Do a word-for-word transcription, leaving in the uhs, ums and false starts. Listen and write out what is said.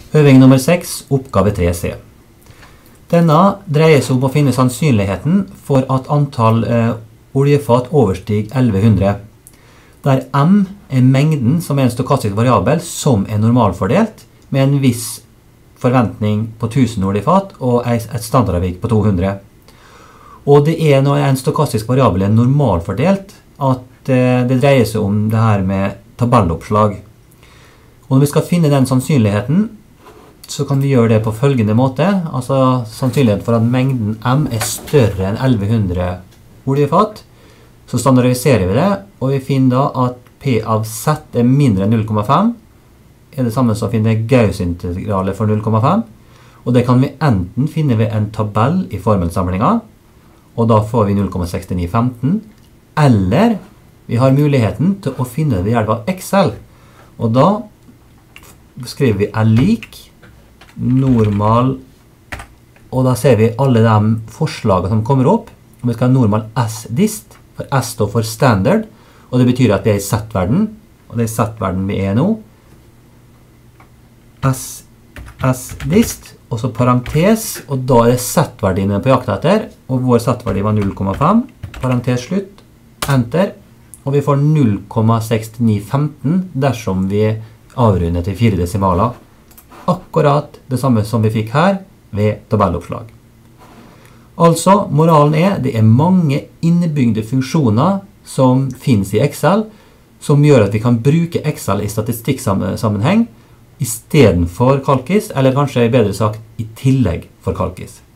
Øving nummer seks, oppgave tre C. Denne dreier seg om å finne sannsynligheten for at antall eh, oljefat overstiger elleve hundre, der M er mengden som er en stokastisk variabel som er normalfordelt med en viss forventning på tusen oljefat og et standardavvik på to hundre. Og det er når en stokastisk variabel er normalfordelt at eh, det dreier seg om det her med tabelloppslag. Og når vi skal finne den sannsynligheten, så kan vi gjøre det på følgende måte. Altså sannsynligheten for at mengden M er større enn elleve hundre oljefat. Så standardiserer vi det, og vi finner da at P av Z er mindre enn null komma fem. Er det samme som å finne Gauss-integralet for null komma fem. Og det kan vi enten finne ved en tabell i formelsamlingen, og da får vi null komma seks ni fem, eller vi har muligheten til å finne det ved hjelp av Excel. Og da skriver vi er lik normal, og da ser vi alle de forslagene som kommer opp. Vi skal ha normal S-dist, for S står for standard, og det betyr at vi er i Z-verden, og det er Z-verden vi er nå. S, S-dist, og så parentes, og da er det Z-verdiene på jakt etter, og vår Z-verdi var null komma fem, parentes slutt, enter, og vi får null komma seks ni fem dersom vi avrunder til fire desimaler. Akkurat det samme som vi fikk her ved tabelloppslag. Altså, moralen er, det er mange innebygde funksjoner som finnes i Excel, som gjør at vi kan bruke Excel i statistikksammenheng i stedet for Calcis, eller kanskje bedre sagt i tillegg for Calcis.